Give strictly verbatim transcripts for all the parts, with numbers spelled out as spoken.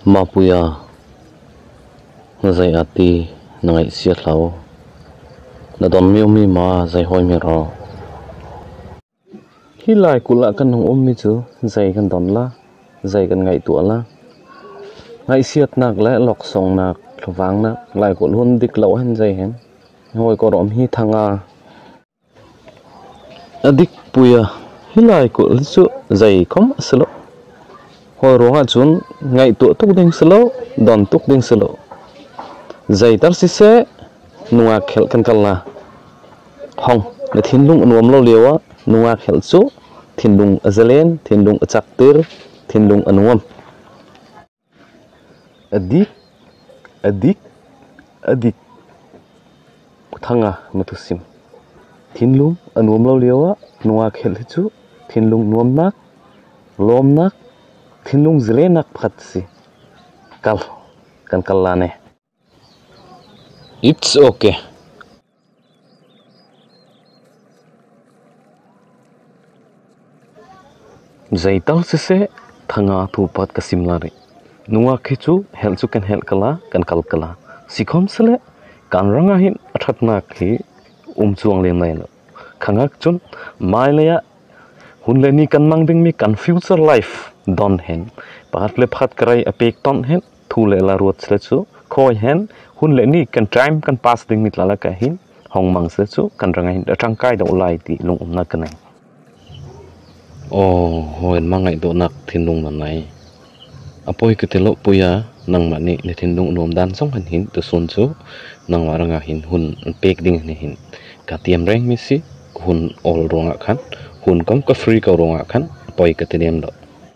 Mapuya zai ati nangai sia thlau na don mi mi ma zai hoi mi ro hi lai kula kan hong om mi chu zai kan don la zai kan ngai tu la ngai siat nak la lok song nak thwang nak lai ko hun dik lo hen zai hen hoi ko rom hi thanga adik puya hi lai ko chu zai khom aslo hoi ronga chun ngai tu tuk ding slo don tuk ding slo zai tar si se nuwa khel kan kala hong na thin lung nuam lo lewa nuwa khel chu thin lung azalen thin lung achak tir thin lung anuam adik adik adik thanga matusim thin lung anuam lo lewa nuwa khel chu thin lung nuam nak lom nak thin lung zele nak phat si kal kan kala ne it's okay zaital se se thanga thu pat kasim la re nuwa khichu hel chu kan hel kala kan kal kala sikhom sele kan ranga hin athat na khi um chuang lem nai lo khangak chun mai leya hun le ni kan mang ding mi kan future life don hen pat le phat krai apek ton hen thu le la ruat se chu khoi hen hun le ni kan time kan pass ding mit la la ka hin hong mang se chu kan ranga hin atang kai do lai ti lung um na kanai oh hoi mangai do nak thin lung nan nai apoi ke telo puya nang mani ne thin lung nom dan song han hin tu sun chu nang waranga hin hun pek ding ne hin ka tiam reng mi si hun ol ronga khan hun kom ka free ka ronga khan apoi ke tinem do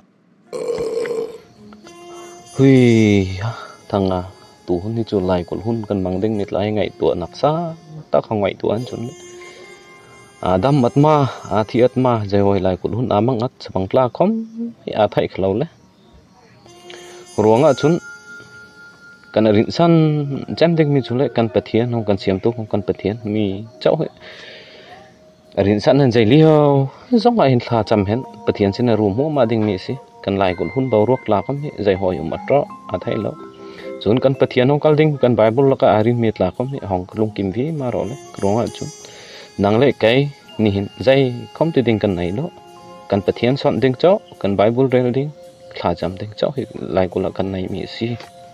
hui thanga tu hun ni chu lai kul hun kan mang ding nit lai ngai tu nak sa ta khang ngai tu an chun adam atma athi atma jaiwai lai kul hun amang at chapang tla khom a thai khlo le ruanga chun kan rin san jam ding mi chule kan pathian hong kan siam tu hong kan pathian mi chau he rin san han jai li ho zong ai hin thla cham hen pathian sin ru mo ma ding mi si kan lai kul hun baw rok la khom jai hoi um atro a thai lo chun kan pathian hong kal ding kan bible la ka arin mi tla khom hong lung kim vi ma ro le ruanga chun nang le kai ni hin jai khom ti ding kan nai lo kan pathian son ding cho kan bible rel ding thla jam ding cho hi lai kula kan nai mi si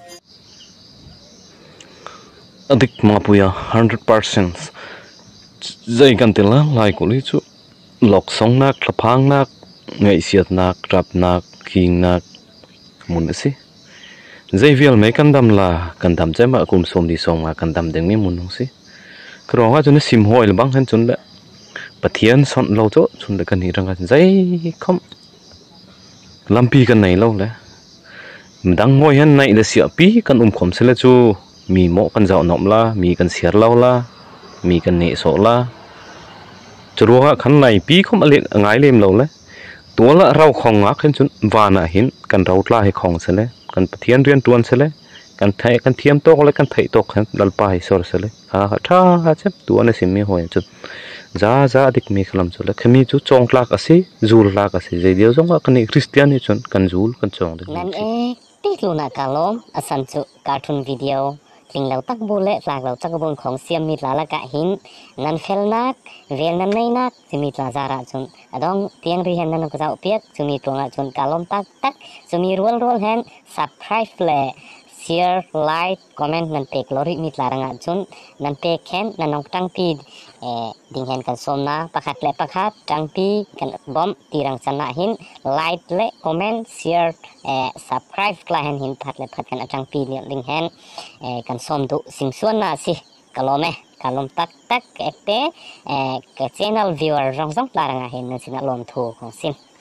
adik mapuya one hundred percent jai kan tela lai kuli chu lok song nak thlapang nak ngai siat nak rap nak king nak mun si jai vial me kan dam la kan dam chema kum som di song ma kan dam ding mi mun si kronga chun sim hoi bang han chun le pathian son lo cho chun le kan ni ranga jai khom lampi kan nei lo le dang ngoi han nei le sia pi kan um khom se le chu mi mo kan jaw nom la mi kan siar lo la mi kan ne so la chruwa khan nei pi khom ale ngai lem lo le to la rau khong nga khan chun wana hin kan rau tla he khong se le kan pathian rian tuan se le kan thai kan thiam tok le kan thai tok khan dal pa hi sor se le ha tha ha chep tu an sim mi hoi chu za za dik mi khlam chu le khami chu chong lak ase zul lak ase je dio jong ka ni christian ni chun kan zul kan chong de nan e ti luna kalom asan chu cartoon video ling lau tak bule lak lau tak bon khong siam mi la la ka hin nan khel nak vel nan nei nak chumi tla zara chun adong tiang ri hen nan ko jau piek chumi tonga chun kalom tak tak chumi rol rol hen subscribe le share like comment nan pek lori mi tla ranga chun nan pek hen nan nong tang pi eh ding hen kan somna pakhat le pakhat tang pi kan bom tirang chana hin like le comment share eh subscribe kla hen hin phat le phat kan atang pi le ling hen eh kan som du sing suan na si kalome kalom tak tak ekte eh ke channel viewer rong jong tla ranga hen nan sin alom thu khong sim